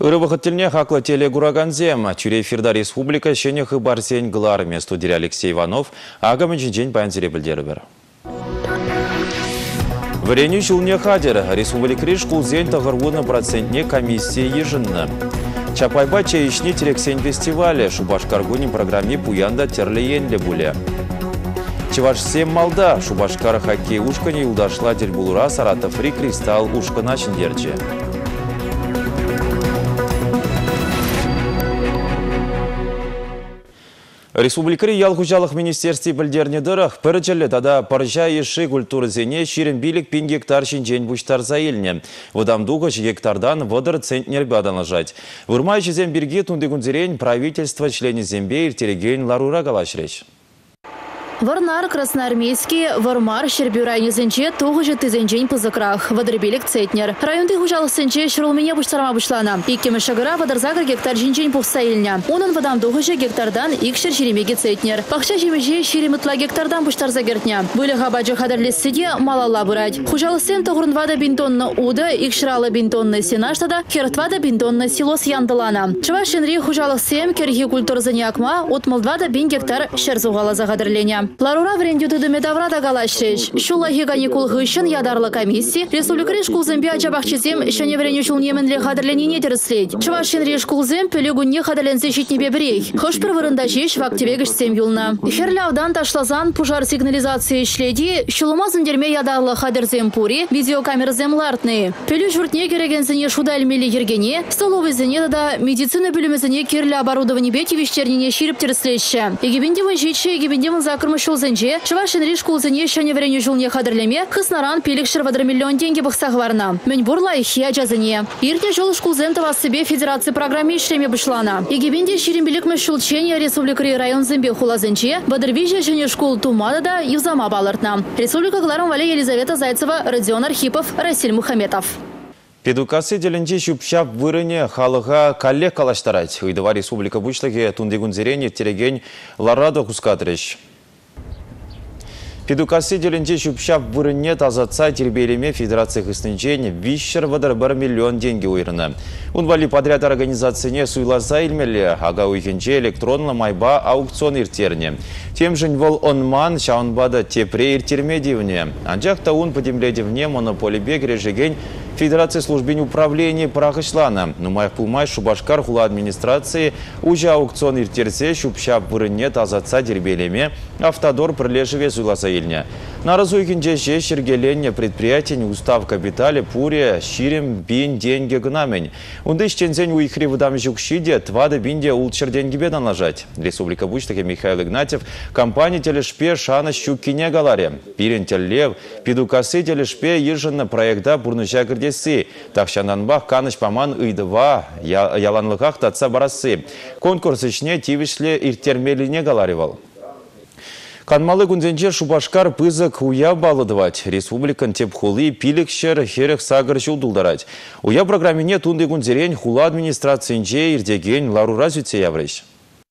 Ырывахыттельне хақлы телегураганзем. Тюрейфирда республика шенех и барсень гларме. Студия Алексей Иванов. Агамын жинжен баянзере білдері бір. Вареню жылне хадер. Республика реш кулзен тағырвуны процентне комиссия ежінні. Чапайба чайышне терексен фестивале. Шубашкаргунин программе пуянда терлеенле буле. Чеваш-7 малда. Шубашкар хоккей ушкане юлдашла дельбулура Саратов Фри Кристалл ушкана чиндерче. Республикари ялгужалық министерстве білдеріне дырық пірджілі тада паржа еші культурызене ширен билік пин гектар шинжен бұштар заилне. Выдамдуғы гектардан вадыр центнер баданлажать. Вырмай жезен бірге тундегунзерен правительство члени зембе иртереген ларура галашреч. Варнар Красноармейский, Вармар, Щербюрайне зенче, тугыжы тызенчень пызыкрах, вадребелек центнер. Районды хужалық сенче шырылмене бұштарма бұшлана. Иккемі шагыра вадарзагыр гектар жинчень пухсаилня. Унын вадам тугыжы гектардан икшер шеремеге центнер. Пахча жемеже шеремытла гектардан бұштар загертня. Были хабаджы хадарлесіде малала бұрать. Хужалық сен тұғырын вада бинтонны уда, икшыралы бинтонны сенаштада, керtvada бинтонны силос яндылана. Чыва шенри хужалық сем керхи культурзыне акма, отмылдвада бин гектар шерзуғала загадырленя. Ларура врендюды медаврада галашреш. Шулахи ганикул гышын ядарлы комиссии. Республика Решкулзембе ачабахчизем шане вренючул неменле хадырленіне терследь. Чувашин Решкулзем пелегунне хадырленсе щитнебе брей. Хошпер вырында жеш в активе гышсем юлна. Херлявдан ташлазан пожар сигнализации шледи. Шулумазын дерме ядарлы хадырзем пури. Видеокамерзем лартны. Пелю журтне керегензене шудальмели ергене. Столовый зене да медицина бөлімізіне керлі оборудование бети вещернене ширип терслеще. Егебендевын житше, егебендевын закрмыш Шулзенже, Чувашин Решкулзене шане вреню жылне хадырлеме, хыснаран пеликшер вадыр миллион деньги бахсахварна. Мень бурла и хия жазыне. Иртне жол шкулзен тава себе федерации программе ишлеме бышлана. Егебенде ширимбеликме шулчения республикари район зембе хулазенче, вадырвиже жене школ тумадада и взама балартна. Республика Гларом Вале Елизавета Зайцева, Родион Архипов, Расиль Мухаметов. Педукасы деленде шупшап вырыне халыға коллег калаштарать. Уйдыва республика бучлыге тундегунзерене тереген ларада кускатрыш. Педукасы деленде шупшап вырыне тазатса тербелеме федерация хыстынчене вишшер вадар 1 миллион деньги уйрыны. Унвали подряд организацияне суйласа илмелі, ага уйхенче электронлы майба аукцион иртерне. Тем же вол онман шаунбада тепре иртермедивне. Анжақта он подемледивне монополибе грежеген Федерация службень управления прахышлана. Нумай пулмай Шубашкар хула администрации уже аукцион иртерсе шупшап вырыне тазатса дербелеме автодор прилежеве суйласа илне. На разуйкинже шергеленне предприятий устав капитале пуре ширим бин деньги гнамень. Унды чензень уихри выдам жукшиде твада бинде улчер деньги бедан ложать. Республика Буштаке Михаил Игнатьев компания телешпе шана щукине галаре. Пирен теллев педукасы телешпе еженно проекта бурныча гырдесы. Такшананбах каныш паман ыйдыва яланлыках татса барасы. Конкурс ичне тивишле иртермелине галаревал. Канмалы гунзенче Шубашкар пызык уя балыдывать. Республикан теп хулы пилікшер херех сагыр жылдулдарать. Уя программине тунды гунзерень хула администрациянче ирдеген ларура зюце яврыш.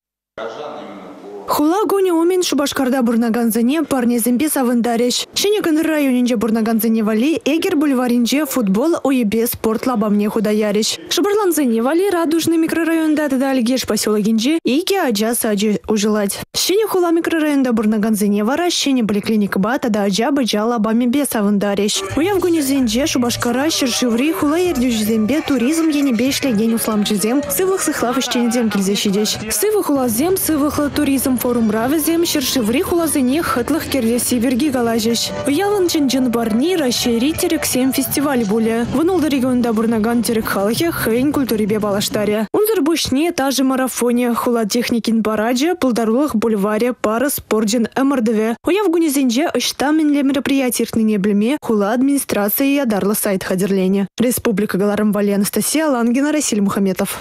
Хула гони умин Шубашкарда бурнаганзане парнезембе савындареш. Шенекан районинже бурнаганзане вали эгер бульваринже футбол уебе спорт лабамне худаяреш. Шубарланзане вали радужный микрорайонда тадальгеш поселогинже иге аджа саджи ужилать. Шене хула микрорайонда бурнаганзане вара шене поликлиника ба тада аджа баджа лабами бе савындареш. Уяв гунезенже Шубашкара шершиври хула ердюжзембе туризм енебе ишлеген усламчызем сывых сыхлав ищенедем килзешидеш. Сывых улазем сывых туризм форум равезем шершиври хулазыне хытлых кердеси верги галажеш. Уявын ченджин барни расшири терек 7 фестиваль буле. Вынолды регионда бурнаган терек халахе хейн культурибе балаштаре. Унзыр бушне тажы марафоне хула техникин бараджа пылдарлых бульваре пары спорджин эмардове. Уяв гунезенже ыштаменле мероприятий иртныне блеме хула администрации ядарлы сайт хадерлене. Республика Галарым Вали Анастасия Лангина, Расиль Мухаметов.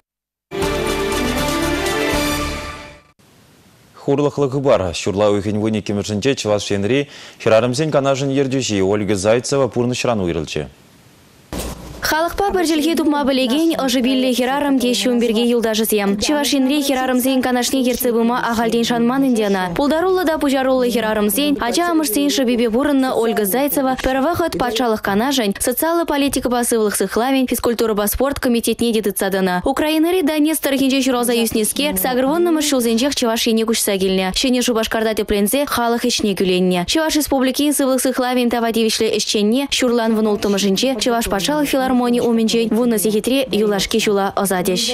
Хурлыхлығы бар. Шурла үйген вөне кеміржінже Чываш шенри хирарымзен канажын ердюжи Ольга Зайцева пурнышран уйрылчы. Халықпа бір жылге тупма білеген ожыбилле херарым дешуін берге юлдажызем. Чевашинре херарымзен канашне герцебыма ағалден шанман индияна. Пулдарулы да пужарулы херарымзен, ача амышсен шыбебе бурынна Ольга Зайцева первахат патшалық канажань, социалы политика басывылық сыхлавен, физкультура ба спорт комитетне детыцадына. Украинари Донецтер хинже шуроза юснеске, сагрвоннымы шулзенжех Чевашине кушса келне. Шене Шубашкарда теплензе халық ичне күленне. Чеваш республики сывылық сыхлавен тавадевишле ишченне, шурлан внултымы жинче, Чеваш патшалық филармония уменчен, вуны зихитре юлашки шула озадеш.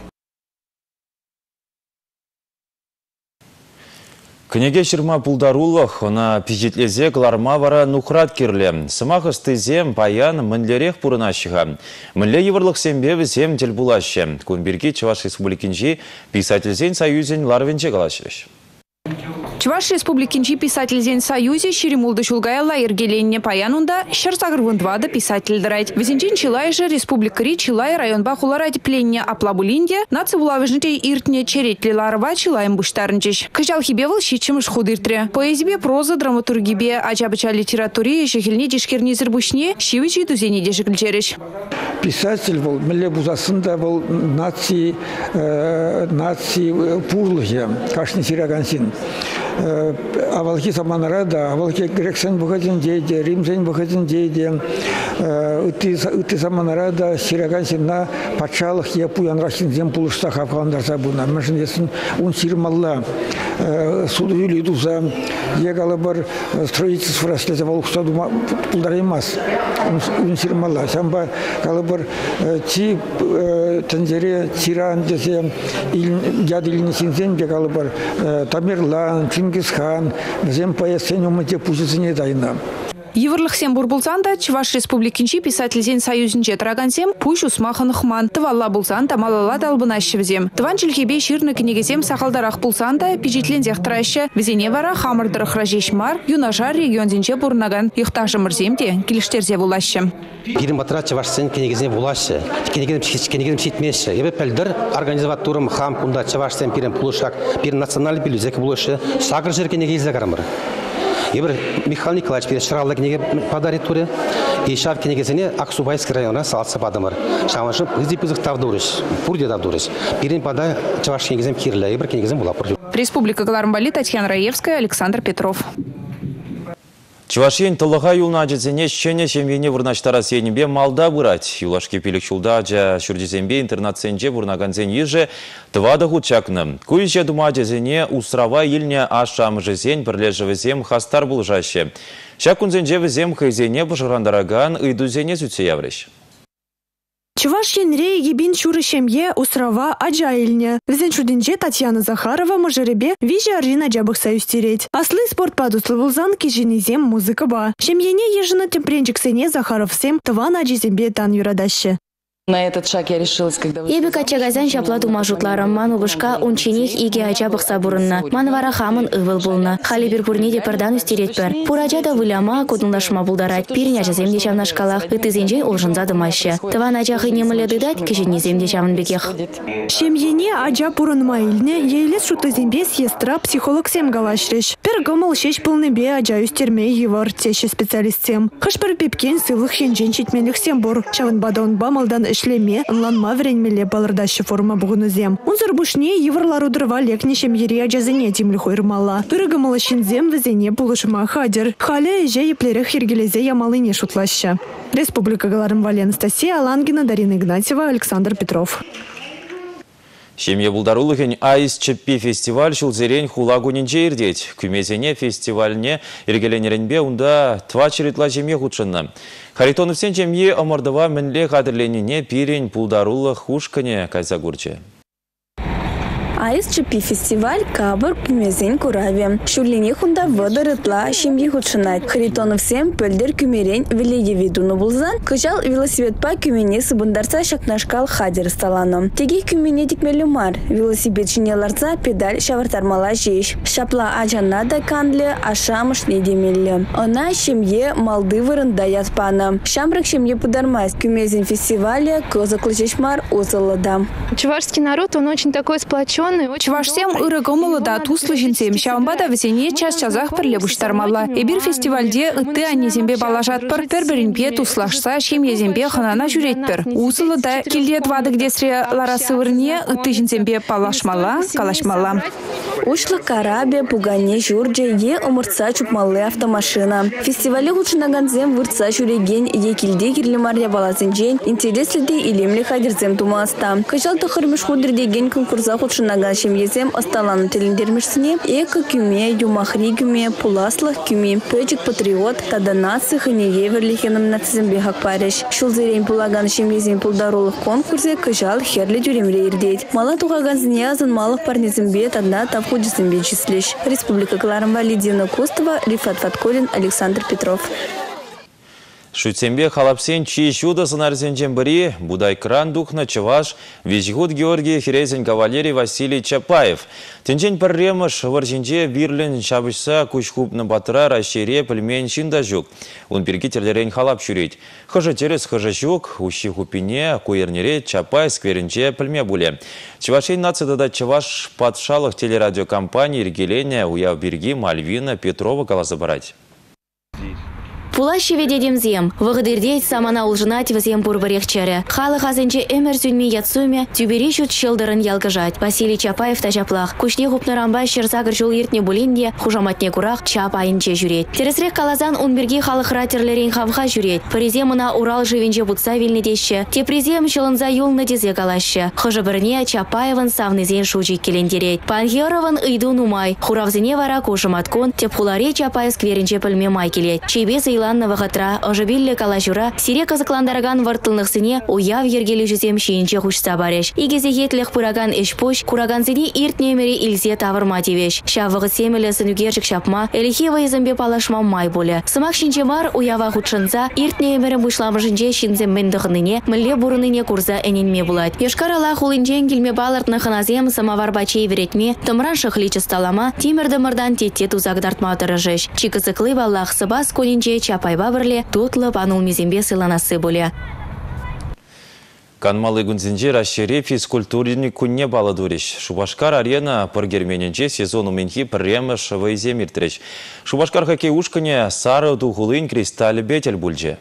Кнеге шырма пулдарулық, она пижетлезе кларма вара нухрат кирле. Сымақ ыстызем паян мінлерек пұрынашыға. Мінле еврлық сембе візем тел булашы. Кунберги Чеваш республикинжи писательзен союзен ларвенче калашырыш. Чуваш республикинчи писательзен союзе Шеремулды Шулгайла Иргеленне паянунда Шарсагрвындвада писатель драйт. Везенчен Чилайже республикари Чилай районба хуларайт пленне аплабулинде нацивулавыжнытей иртне черетли ларва Чилайм буштарнчиш. Кыжал хибевал щичимыш худыртре. Поэзибе, проза, драматургибе, ачабыча литературе, шехельне дешкерни зырбушне, щивичи дузени дешекльчереш. Писатель был, миле бузасында был нации пурлыхе, кашни сирагансин. Авалки саманара да, авалки грексен бухатин дейде, римсен бухатин дейде, үтті саманара да сирагансинна патшалық епу янрашин зем пулышта хапқандарса бұна. Мәшін есін он сирмалла суды үйлейдуза, егалы бір строительство раслезе валықса дума пулдаремас. Он сирмалла. Самба калы бір ти тензере тиран десе яд илini синзен бегалы бір Тамерлан, Чингисхан, зем поясен умыте пузицыне дайна. Еврлых сем бурбулзанда Чуваш республикинчи писательзен союзинче трагансем пуш усмахан хман. Твалла булзан тамалала далбынащевзем. Тван жилхебе ширны книгезем сахалдарах булзанда пижитлензех траща везене вара хамырдырых ражешмар юнашар регионзинче бурнаган ихташымырземде килиштерзе булащем. Пирим батра Чавашсен книгезем булаща. Книгезем ситмеше. Ебе пельдер организаторым хам кунда Чавашсен пирим пулышак пир национальный билюзек булышы сагр жер книгезе гармыр. Ебір Михаил Николаевич пирен шыралды книге подарит туре. И шар книгезене Аксубайский района салсы падымыр. Шамашып ызып-ызық тавдурыш, пурде тавдурыш. Пирен пада Чаваш книгезем кирлі, ебір книгезем була пурде. Республика Галармбали, Татьяна Раевская, Александр Петров. Чувашин тылыға юлна әжізіне шене шемвене вырнаштара сенебе малда бұрать. Юлашки пелік шулда ажа шүрдезембе интернат-сенже вырнаганзен ежі твада худчакны. Күйже дума әжізіне усрава еліне ашам жезен бірлежівізем хастар бұл жашы. Шакунзенже візем хайзене бұжырандараган үйдузене зүтсе явреш. Чуваш енре егебин шуры шемье усрава аджайльня. Везен шудинже Татьяна Захарова мажеребе вижи аржина джабых союз тереть. Аслы спорт падуслы вулзан кижинизем музыка ба. Шемьене ежина темпренчик сене Захаров сем тва на джизембе тан юрадаща. На этот шаг я решилась, когда... Ебі качагазан шаплату мажутларым ману бышка унчинех иге ачабық сабурынна. Манвара хамын ывыл болна. Хали бір пурнеде пырдан үстерет пір. Пураджада выляма кудынлашма булдарать. Пирин ажазем де чавна шкалах. Ытызенже олжынза дымаще. Тыван ачахы немілі дыдать, кішінезем де чавын бекех. Шемьене ажа пурынма илне, ейлес шутызембе сестра психолог сем галашреш. Пер гомыл шеш пылныбе ажа үстерме евар теші специалистсем. Хаш пір пепкен сылых хенжен читменлік сем бор. Чавын бадон бамылдан шлеме ланма вренмеле балырдашы форма бугунузем. Унзыр бушне еврлару дрова лекнешем ере ажазыне тимлиху ирмала. Пырыгымалы шинзем візене булышма хадер. Халя эже еплерек ергелезе ямалыне шутлаща. Республика Галармбали, Анастасия Алангина, Дарина Игнатьева, Александр Петров. Шемье булдарулыхен айс чеппи фестиваль шулзерен хулагу нинче ирдеть. Күмезене фестивальне иргеленеренбе унда тва черетла жемье худшынна. Харитоновсен жемье омырдыва мінле қадырленіне пирен булдарулы хушкане кайзагурче. АСЧП фестиваль кабыр күмезен кураве. Шурлине хунда водорытла шемье худшынат. Харитоновсем пөлдер күмерен велеге видуну булзан, кыжал велосипедпа күмене сыбындарса шакнашкал хадер сталаном. Теге күмене тикмелі мар. Велосипед шинеларца педаль шавартармала жеш. Шапла ажанада кандле ашамыш недемелі. Она шемье малды вырында ятпана. Шамрак шемье пудармас. Күмезен фестивале козаклы жешмар озылыда. Чувашский народ, он очень такой сплоченный. Чувашсем ырыгомылы да туслы жинсем. Шавамбада весене час-часах пірлебуштармалла. Эбир фестивальде ытты аннезембе балажатпыр. Пір-бірінбе туслашса шемезембе ханана жүретпір. Узылы да келдет вадық десре ларасы вырне ытты жинсембе палашмалла, калашмалла. Ушлы карабе, пугане, журдже, е омыртса чупмалы автомашина. Фестивале хучынаганзем выртса жүреген е келде кирлемария балазынжен интересліде илемлі хадерзем тумаста. Кыжалты хырмыш худыр деген конкурса хучынаган шемезем асталаны теліндермішсіне эко күме, юмахри күме, пуласлық күме, пөчік патриот, таданасы хыне еверлихенім нацизембе хак пареш. Шулзерен пулаган шемезем пулдарулық конкурсе кыжал херлі жүремре ирдет. Мала туғаганзіне азын малық парнезембе тадна тавхуджисембе числиш. Республика Кларымба, Лидия Костова, Рифат Фаткулин, Александр Петров. Шутсембе халапсен чи шуда сынарсенчен бірі Будай кран духна Чаваш Визгуд Георгий Херезен Кавалерий Василий Чапаев. Тенчен пірремыш варченче вирлен шабышса кучхупны батыра расшире пельмен шинда жүк. Он перекетерлерен халап шүрет. Хыжы терес хыжы жүк, ущи хупине, куернере Чапай скверенче пельме буле. Чавашен нацидада Чаваш патшалық телерадиокомпании Иргелене уяв Берги Мальвина Петрова калазабарать. Пулащи ведедемзем. Вагдырдеть самана улжынать вазем бурбарехчаре. Халы хазынче эмер зюнме яцуме, тюбери шут щелдырын ялгыжать. Василий Чапаев тажаплах. Кушне гупнарамба щерзагыр жол ертне булинде, хужаматне курах Чапайынче жүрет. Тересрек калазан унберги халы хратерлерин хавха жүрет. Париземына Урал живенче бутса вильнедеще. Тепризем шылынза юлны дезе калаще. Хыжы бірне Чапаевын савнызен шужик келендерет. Пангеровын ыйду нумай. Хуравзыне вара кушыматкон, тепхуларе Чапай скверенче пыльме май келет. Чебес Иланна вахатра, ожебилле калашура, сире казакландараган вартылных сыне уяв ергелі жүзем шиінче хушса бареш. Игезе етлех пураган эшпуш, кураган сыне ирт немері илзе тавырма девеш. Шавығы семелі сынугержік шапма, элихева изымбе палашма май боле. Сымак шинче мар уява худшынса, ирт немері бушламышынче шинзем мендіғыныне, мүлле бурыныне курза эненме булать. Ешкар Аллах улынчен келме балартны хыназем самовар бачей веретме, тымран шықличы сталама, тимірді-мырдан тетте тузагдартма тұрыжыш. Чикысықлы баллах сыбас конинче Чапайба бірле тутлы панул мезембе сыланасы боле. Канмалы гүнзінже расшире физкультурный күнне балы дуриш. Шубашкар арена пыргермененче сезону менхи пірремыш вайзем иртіреш. Шубашкар хоккей ушкане сары тухулын кристаль бетель бульже.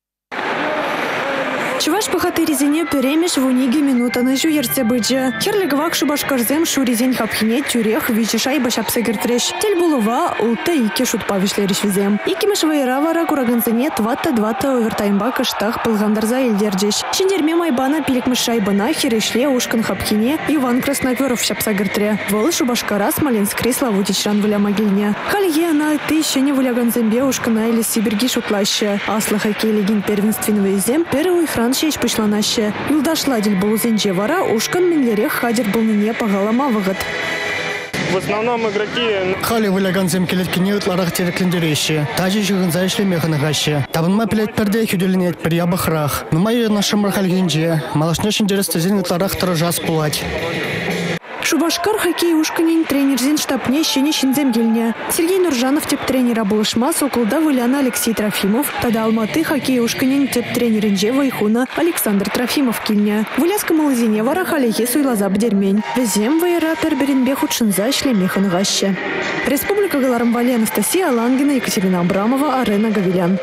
Чуваш пахатыризене перемеш в униге минутаны жуерце быджы. Херлигвак шубашкарзем шуризен хапхине тюрех вичешай башапсагертреш. Тель булува улта ике шутпа вишлериш визем. Икимеш вайра вара кураганзене твата овертаймба кыштах пылгандарза елдерджеш. Шиндерме майбана пиликмеш шайбана херешле ушкан хапхине Иван Красноперов шапсагертре. Вол шубашкара Смоленскри Славутичран вуля могильне. Халье она ты еще не вуля ганзембе ушкана или сибирги шутлаще. Асла хоккей легин первенственный визем первый хран шеш пышланаще. Юлдашла дель булузенже вара ушкан минлерех хадер булныне пагалама вагат. В основном игроки... Хали выляганзем келеткине утларах тереклендерещи. Тажи жигынза ишлемеханагащи. Табынма пилет перде хюделенет per ябахрах. Нумай нашим рахальгенже. Малашнешин дерестезен утларах тражас пулать. Шубашкар хоккей ушканин тренерзин штабне щене шинзем гельне. Сергей Нуржанов теп тренера булышма соколда выляна Алексей Трофимов. Тада Алматы хоккей ушканин теп тренеринже вайхуна Александр Трофимов кильне. Выляска малазине вара халихе суйлаза бдермень. Везем вайра перберинбе худшинза шлемехан гаще. Республика Галарымвали Анастасия Лангина, Екатерина Абрамова, Арена Гавилян.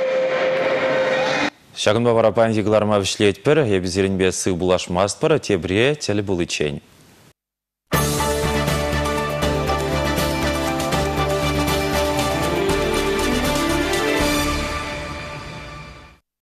Шагынба варапан егіларма вішлет пір, ебізерінбе сы булашмаст пір, тебре телі бұлычень.